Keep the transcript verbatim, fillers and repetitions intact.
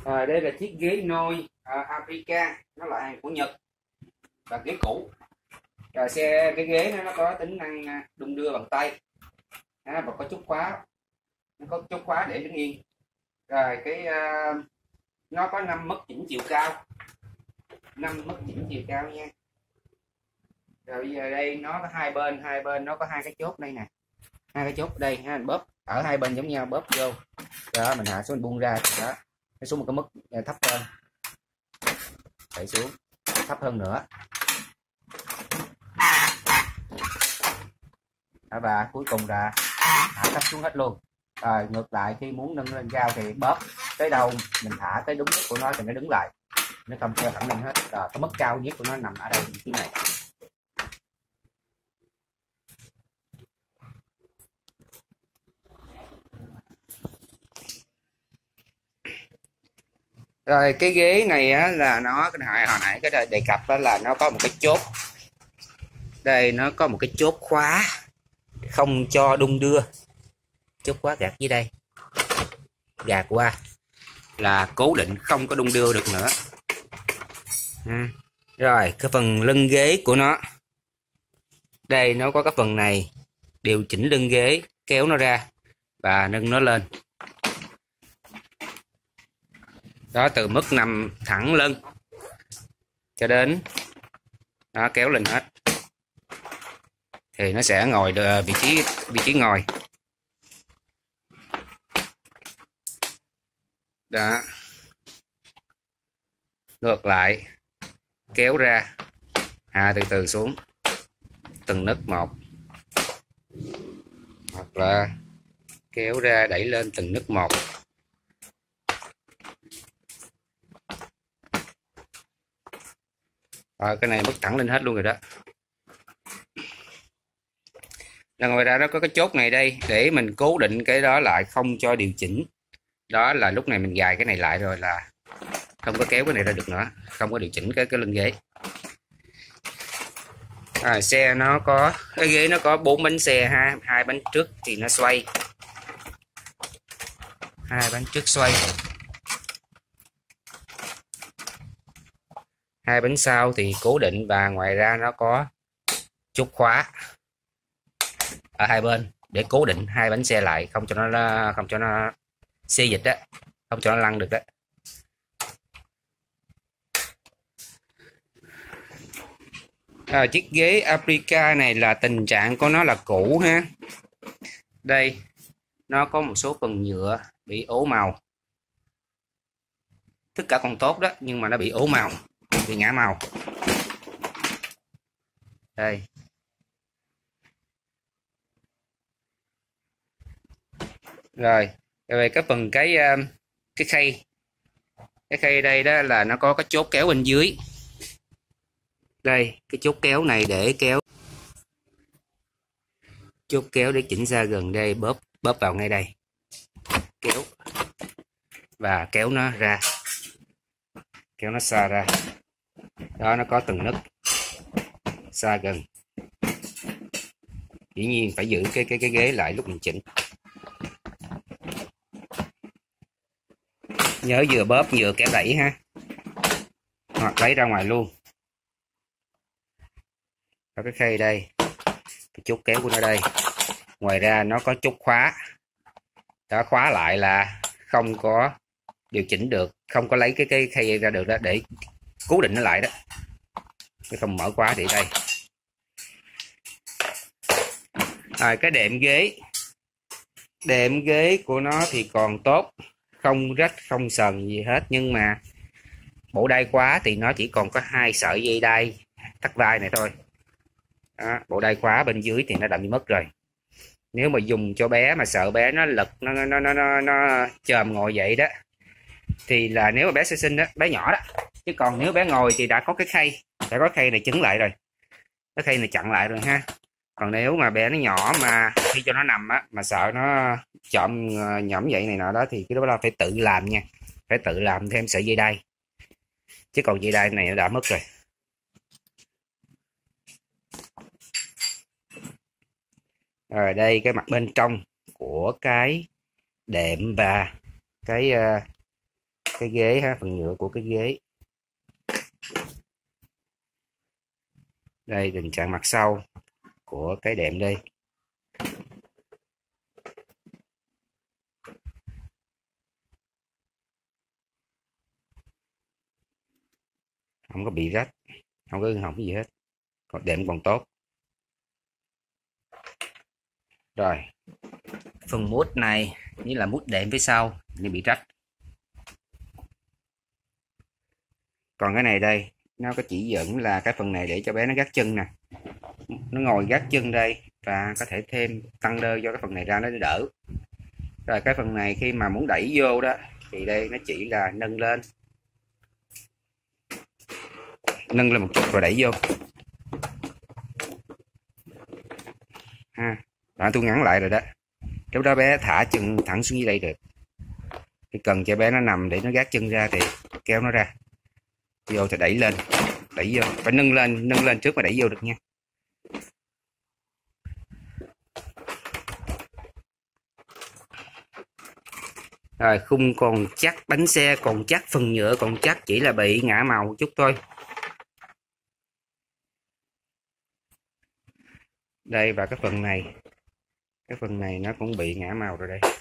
À, đây là chiếc ghế nôi à, Aprica, nó là hàng của Nhật và ghế cũ. Rồi xe cái ghế nó, nó có tính năng à, đung đưa bằng tay, à, và có chốt khóa, nó có chốt khóa để đứng yên. Rồi cái à, nó có năm mức chỉnh chiều cao, năm mức chỉnh chiều cao nha. Rồi bây giờ đây nó có hai bên, hai bên nó có hai cái chốt đây nè, hai cái chốt đây ha, bóp ở hai bên giống nhau, bóp vô đó, mình hạ xuống mình buông ra đó, nó xuống một cái mức thấp hơn, đẩy xuống thấp hơn nữa đó, và cuối cùng là hạ thấp xuống hết luôn. Rồi ngược lại khi muốn nâng lên cao thì bóp tới đâu mình thả tới đúng mức của nó thì nó đứng lại, nó không treo thẳng lên hết. Rồi cái mức cao nhất của nó nằm ở đây cái này. Rồi cái ghế này á, là nó hồi hồi nãy cái đề cập đó là nó có một cái chốt đây, nó có một cái chốt khóa không cho đung đưa, chốt khóa gạt dưới đây, gạt qua là cố định không có đung đưa được nữa. À, rồi cái phần lưng ghế của nó đây, nó có cái phần này điều chỉnh lưng ghế, kéo nó ra và nâng nó lên đó, từ mức nằm thẳng lưng cho đến đó, kéo lên hết thì nó sẽ ngồi được vị trí vị trí ngồi đó. Ngược lại kéo ra, hạ từ từ xuống từng nấc một, hoặc là kéo ra đẩy lên từng nấc một. Rồi cái này bước thẳng lên hết luôn rồi đó. Là ngoài ra nó có cái chốt này đây để mình cố định cái đó lại, không cho điều chỉnh. Đó là lúc này mình gài cái này lại rồi là không có kéo cái này ra được nữa, không có điều chỉnh cái cái lưng ghế. À, xe nó có cái ghế nó có bốn bánh xe ha, hai bánh trước thì nó xoay, hai bánh trước xoay, hai bánh sau thì cố định, và ngoài ra nó có chốt khóa ở hai bên để cố định hai bánh xe lại, không cho nó không cho nó xê dịch đó, không cho nó lăn được đó. À, chiếc ghế Aprica này là tình trạng của nó là cũ ha. Đây nó có một số phần nhựa bị ố màu, tất cả còn tốt đó nhưng mà nó bị ố màu, bị ngã màu đây. Rồi về cái phần cái cái khay cái khay đây đó là nó có cái chốt kéo bên dưới đây, cái chốt kéo này để kéo, chốt kéo để chỉnh ra gần đây, bóp bóp vào ngay đây, kéo và kéo nó ra, kéo nó xa ra đó, nó có từng nấc xa gần. Dĩ nhiên phải giữ cái cái cái ghế lại lúc mình chỉnh, nhớ vừa bóp vừa kéo đẩy ha, hoặc lấy ra ngoài luôn. Có cái khay đây, cái chốt kéo của nó đây, ngoài ra nó có chốt khóa đã khóa lại là không có điều chỉnh được, không có lấy cái cái khay ra được đó, để cố định nó lại đó, cái không mở khóa thì đây. À, cái đệm ghế đệm ghế của nó thì còn tốt, không rách không sần gì hết, nhưng mà bộ đai khóa thì nó chỉ còn có hai sợi dây đai thắt vai này thôi đó, bộ đai khóa bên dưới thì nó đã bị mất rồi. Nếu mà dùng cho bé mà sợ bé nó lật, nó nó nó nó, nó chồm ngồi vậy đó, thì là nếu mà bé sơ sinh đó, bé nhỏ đó, chứ còn nếu bé ngồi thì đã có cái khay, đã có khay này chứng lại rồi, cái khay này chặn lại rồi ha. Còn nếu mà bé nó nhỏ mà khi cho nó nằm á, mà sợ nó chậm nhẫm vậy này nọ đó, thì cái đó là phải tự làm nha, phải tự làm thêm sợi dây đai, chứ còn dây đai này nó đã mất rồi. Rồi đây cái mặt bên trong của cái đệm và cái cái ghế ha, phần nhựa của cái ghế. Đây tình trạng mặt sau của cái đệm đây. Không có bị rách, không có hư hỏng gì hết, còn đệm còn tốt. Rồi phần mút này như là mút đệm phía sau nhưng bị rách. Còn cái này đây nó có chỉ dẫn là cái phần này để cho bé nó gác chân nè, nó ngồi gác chân đây và có thể thêm tăng đơ cho cái phần này ra nó đỡ. Rồi cái phần này khi mà muốn đẩy vô đó thì đây nó chỉ là nâng lên, nâng lên một chút rồi đẩy vô ha. Đó, tôi ngắn lại rồi đó. Lúc đó bé thả chân thẳng xuống dưới đây được. Khi cần cho bé nó nằm để nó gác chân ra thì kéo nó ra, vô thì đẩy lên, đẩy vô, phải nâng lên, nâng lên trước mà đẩy vô được nha. Rồi khung còn chắc, bánh xe còn chắc, phần nhựa còn chắc, chỉ là bị ngã màu một chút thôi. Đây và cái phần này, cái phần này nó cũng bị ngã màu rồi đây.